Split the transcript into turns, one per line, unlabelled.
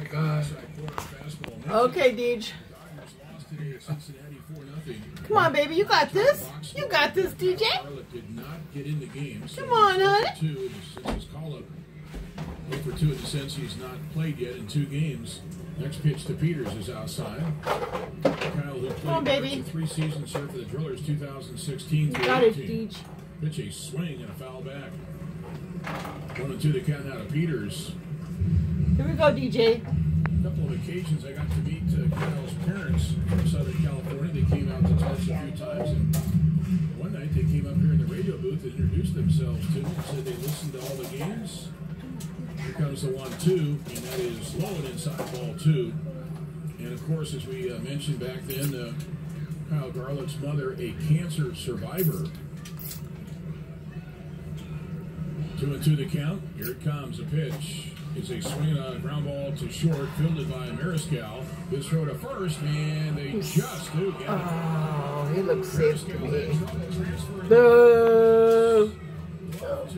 my God.
Okay, Deej. Come on, baby. You got this. You got this, DJ. Come on, honey.
For 2 in the sense he's not played yet in 2 games. Next pitch to Peters is outside. Kyle, who played 3 seasons here for the Drillers, 2016
you
through
got
18.
it, Deej.
Pitch a swing and a foul back. 1-2 the count out of Peters.
Here we go, DJ.
A couple of occasions I got to meet Kyle's parents from Southern California. They came out to touch a few times, and one night they came up here in the radio booth and introduced themselves to me and said they listened to all the games. Here comes the 1-2, and that is low and inside ball 2. And of course, as we mentioned back then, Kyle Garlick's mother, a cancer survivor. 2-2 the count. Here it comes. A pitch. It's a swing on a ground ball to short, fielded by Mariscal. This throw to first, and they just do get it.
Oh, he looks safe to me. Boo!